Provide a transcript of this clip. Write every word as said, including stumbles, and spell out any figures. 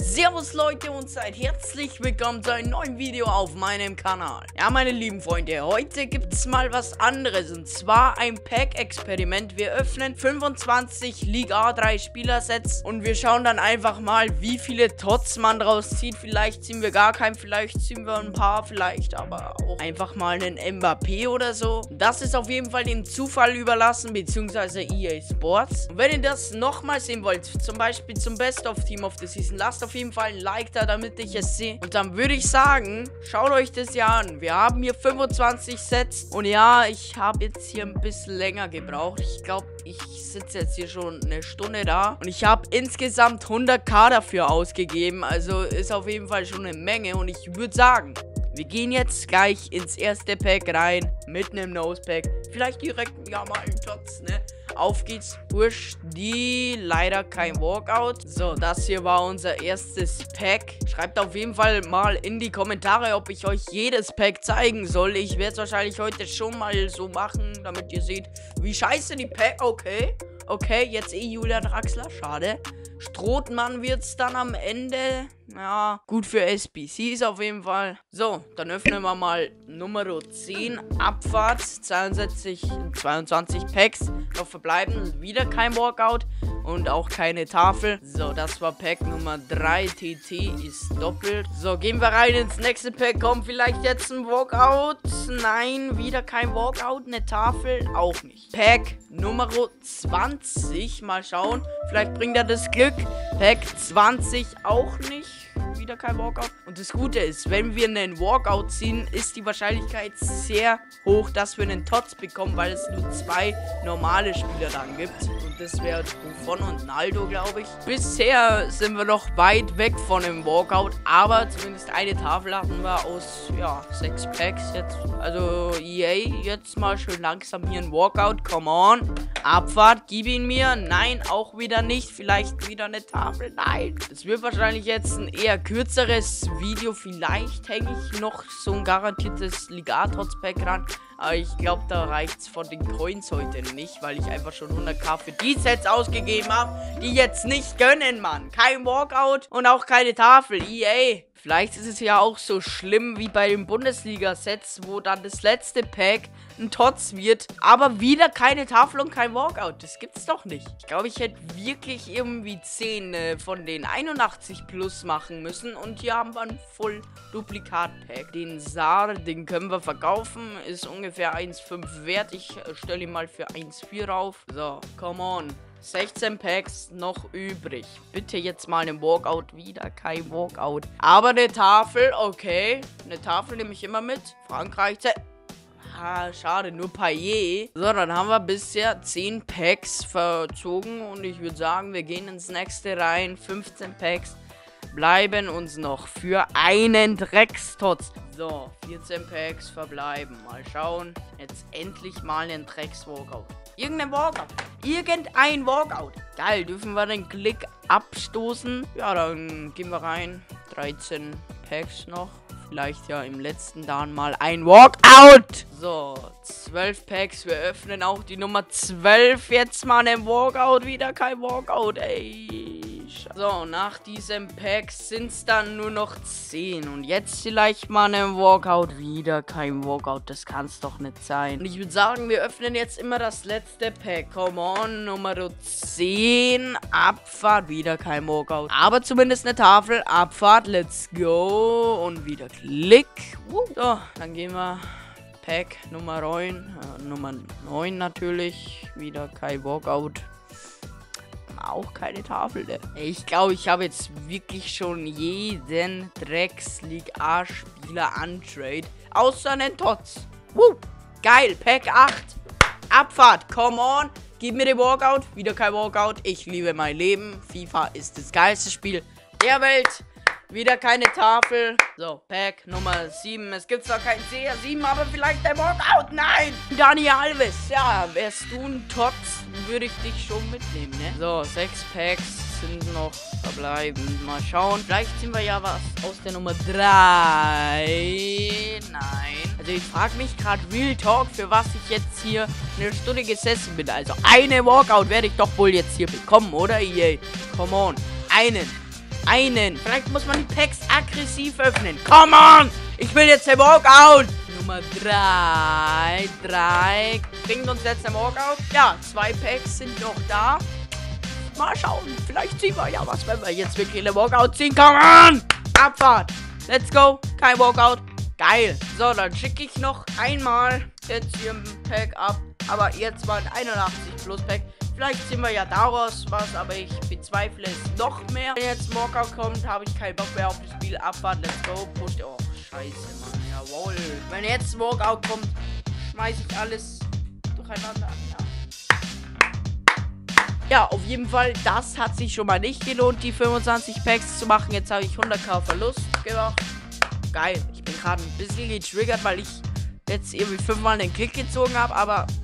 Servus Leute und seid herzlich willkommen zu einem neuen Video auf meinem Kanal. Ja, meine lieben Freunde, heute gibt es mal was anderes und zwar ein Pack-Experiment. Wir öffnen fünfundzwanzig Liga drei Spielersets und wir schauen dann einfach mal, wie viele Tots man draus zieht. Vielleicht ziehen wir gar keinen, vielleicht ziehen wir ein paar, vielleicht aber auch einfach mal einen Mbappé oder so. Das ist auf jeden Fall dem Zufall überlassen, beziehungsweise E A Sports. Und wenn ihr das nochmal sehen wollt, zum Beispiel zum Best of Team of the Season, lasst auf jeden Fall ein Like da, damit ich es sehe. Und dann würde ich sagen, schaut euch das ja an. Wir haben hier fünfundzwanzig Sets. Und ja, ich habe jetzt hier ein bisschen länger gebraucht. Ich glaube, ich sitze jetzt hier schon eine Stunde da. Und ich habe insgesamt hunderttausend dafür ausgegeben. Also ist auf jeden Fall schon eine Menge. Und ich würde sagen, wir gehen jetzt gleich ins erste Pack rein. Mit einem Nosepack. Vielleicht direkt, ja, mal einen Tots, ne? Auf geht's, Bursch, die leider kein Walkout. So, das hier war unser erstes Pack. Schreibt auf jeden Fall mal in die Kommentare, ob ich euch jedes Pack zeigen soll. Ich werde es wahrscheinlich heute schon mal so machen, damit ihr seht, wie scheiße die Pack... Okay, okay, jetzt eh Julian Draxler, schade. Strothmann wird es dann am Ende. Ja, gut für S B Cs auf jeden Fall. So, dann öffnen wir mal Nummer zehn. Abfahrt. zweiundsechzig, zweiundzwanzig Packs. Noch verbleiben. Wieder kein Walkout. Und auch keine Tafel. So, das war Pack Nummer drei. T T ist doppelt. So, gehen wir rein ins nächste Pack. Kommt vielleicht jetzt ein Walkout? Nein, wieder kein Walkout. Eine Tafel? Auch nicht. Pack Nummer zwanzig. Mal schauen. Vielleicht bringt er das Glück. Pack zwanzig auch nicht. Wieder kein Walkout. Und das Gute ist, wenn wir einen Walkout ziehen, ist die Wahrscheinlichkeit sehr hoch, dass wir einen Tots bekommen, weil es nur zwei normale Spieler dann gibt. Und das wäre Buffon und Naldo, glaube ich. Bisher sind wir noch weit weg von dem Walkout, aber zumindest eine Tafel hatten wir aus, ja, sechs Packs jetzt. Also E A, jetzt mal schön langsam hier ein Walkout. Come on. Abfahrt, gib ihn mir. Nein, auch wieder nicht. Vielleicht wieder eine Tafel. Nein. Es wird wahrscheinlich jetzt ein eher kürzeres Video. Vielleicht hänge ich noch so ein garantiertes Liga-Tots-Pack ran. Aber ich glaube, da reicht es von den Coins heute nicht, weil ich einfach schon hunderttausend für die Sets ausgegeben habe, die jetzt nicht gönnen, Mann. Kein Walkout und auch keine Tafel. E A. Vielleicht ist es ja auch so schlimm wie bei den Bundesliga-Sets, wo dann das letzte Pack ein Tots wird, aber wieder keine Tafel und kein Walkout. Das gibt's doch nicht. Ich glaube, ich hätte wirklich irgendwie zehn äh, von den einundachtzig plus machen müssen. Und hier haben wir ein Voll-Duplikat-Pack. Den Saar, den können wir verkaufen. Ist ungefähr eins Komma fünf wert. Ich äh, stelle ihn mal für eins Komma vier rauf. So, come on. sechzehn Packs noch übrig. Bitte jetzt mal einen Walkout. Wieder kein Walkout. Aber eine Tafel, okay. Eine Tafel nehme ich immer mit. Frankreich. Ah, schade, nur Payet. So, dann haben wir bisher zehn Packs verzogen. Und ich würde sagen, wir gehen ins nächste rein. fünfzehn Packs bleiben uns noch für einen Dreckstotz. So, vierzehn Packs verbleiben. Mal schauen. Jetzt endlich mal einen Drecks-Walkout. Irgendein Walkout. Irgendein Walkout. Geil, dürfen wir den Klick abstoßen? Ja, dann gehen wir rein. dreizehn Packs noch. Vielleicht ja im letzten dann mal ein Walkout. So, zwölf Packs. Wir öffnen auch die Nummer zwölf. Jetzt mal einen Walkout. Wieder kein Walkout, ey. So, nach diesem Pack sind es dann nur noch zehn. Und jetzt vielleicht mal einen Walkout. Wieder kein Walkout. Das kann es doch nicht sein. Und ich würde sagen, wir öffnen jetzt immer das letzte Pack. Come on, Nummer zehn. Abfahrt. Wieder kein Walkout. Aber zumindest eine Tafel. Abfahrt. Let's go. Und wieder Klick. So, dann gehen wir. Pack Nummer neun. Äh, Nummer neun natürlich. Wieder kein Walkout. Auch keine Tafel, ne? Ich glaube, ich habe jetzt wirklich schon jeden Drecks-Liga-Spieler untrade. Außer einen Tots. Woo! Geil, Pack acht. Abfahrt, come on. Gib mir den Walkout. Wieder kein Walkout. Ich liebe mein Leben. FIFA ist das geilste Spiel der Welt. Wieder keine Tafel. So, Pack Nummer sieben. Es gibt zwar kein C R sieben, aber vielleicht ein Walkout. Nein! Dani Alves. Ja, wärst du ein Tots, würde ich dich schon mitnehmen, ne? So, sechs Packs sind noch verbleiben. Mal schauen. Vielleicht ziehen wir ja was aus der Nummer drei. Nein. Also ich frage mich gerade Real Talk, für was ich jetzt hier eine Stunde gesessen bin. Also eine Walkout werde ich doch wohl jetzt hier bekommen, oder? E A? Come on. Einen. einen. Vielleicht muss man die Packs aggressiv öffnen. Come on! Ich will jetzt den Walkout. Nummer drei. drei. Bringt uns jetzt der Walkout. Ja, zwei Packs sind noch da. Mal schauen. Vielleicht ziehen wir ja was, wenn wir jetzt wirklich eine Walkout ziehen. Come on! Abfahrt. Let's go. Kein Walkout. Geil. So, dann schicke ich noch einmal jetzt hier ein Pack ab. Aber jetzt mal ein einundachtzig plus Pack. Vielleicht ziehen wir ja daraus was, aber ich bezweifle es noch mehr. Wenn jetzt Walkout kommt, habe ich keinen Bock mehr auf das Spiel. Abfahrt. Let's go. Push. Oh, scheiße, Mann. Jawohl. Wenn jetzt Walkout kommt, schmeiße ich alles durcheinander. Ja. Ja, auf jeden Fall, das hat sich schon mal nicht gelohnt, die fünfundzwanzig Packs zu machen. Jetzt habe ich hunderttausend Verlust gemacht. Geil. Ich bin gerade ein bisschen getriggert, weil ich jetzt irgendwie fünfmal den Klick gezogen habe. Aber